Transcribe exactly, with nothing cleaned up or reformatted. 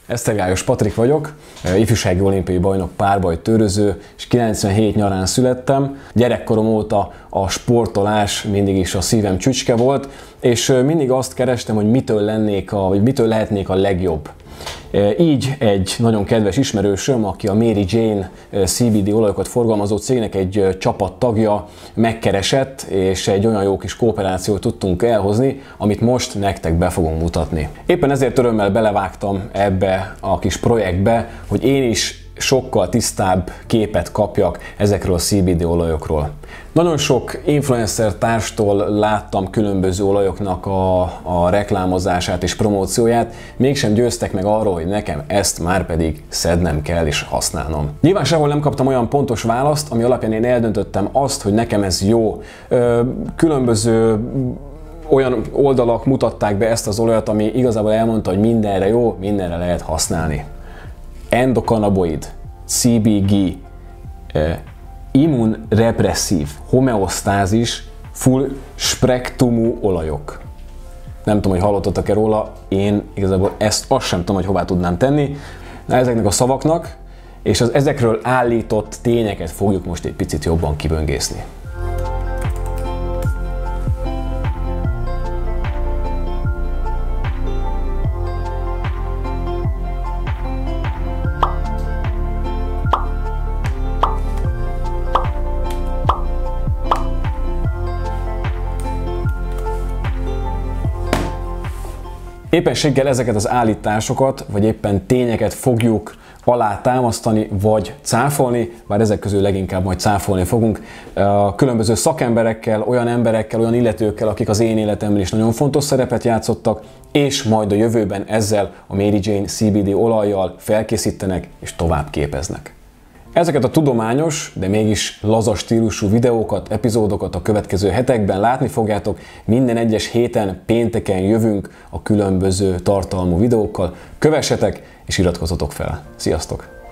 Esztergályos Patrik vagyok, ifjúsági olimpiai bajnok, párbajtőröző, és kilencvenhét nyarán születtem. Gyerekkorom óta a sportolás mindig is a szívem csücske volt, és mindig azt kerestem, hogy mitől lennék a, vagy mitől lehetnék a legjobb. Így egy nagyon kedves ismerősöm, aki a Mary Jane cé bé dé olajokat forgalmazó cégnek egy csapattagja, megkeresett, és egy olyan jó kis kooperációt tudtunk elhozni, amit most nektek be fogom mutatni. Éppen ezért örömmel belevágtam ebbe a kis projektbe, hogy én is sokkal tisztább képet kapjak ezekről a cé bé dé olajokról. Nagyon sok influencer társtól láttam különböző olajoknak a, a reklámozását és promócióját, mégsem győztek meg arról, hogy nekem ezt már pedig szednem kell és használnom. Nyilván sehol nem kaptam olyan pontos választ, ami alapján én eldöntöttem azt, hogy nekem ez jó. Különböző olyan oldalak mutatták be ezt az olajat, ami igazából elmondta, hogy mindenre jó, mindenre lehet használni. Endokannabinoid, cé bé gé, eh, immunrepresszív, homeosztázis, full spektrumú olajok. Nem tudom, hogy hallottatok-e róla, én igazából ezt azt sem tudom, hogy hová tudnám tenni. Na, ezeknek a szavaknak és az ezekről állított tényeket fogjuk most egy picit jobban kiböngészni. Éppenséggel ezeket az állításokat, vagy éppen tényeket fogjuk alátámasztani, vagy cáfolni, bár ezek közül leginkább majd cáfolni fogunk. Különböző szakemberekkel, olyan emberekkel, olyan illetőkkel, akik az én életemben is nagyon fontos szerepet játszottak, és majd a jövőben ezzel a Mary Jane cé bé dé olajjal felkészítenek és tovább képeznek. Ezeket a tudományos, de mégis laza stílusú videókat, epizódokat a következő hetekben látni fogjátok. Minden egyes héten, pénteken jövünk a különböző tartalmú videókkal. Kövessetek és iratkozzatok fel. Sziasztok!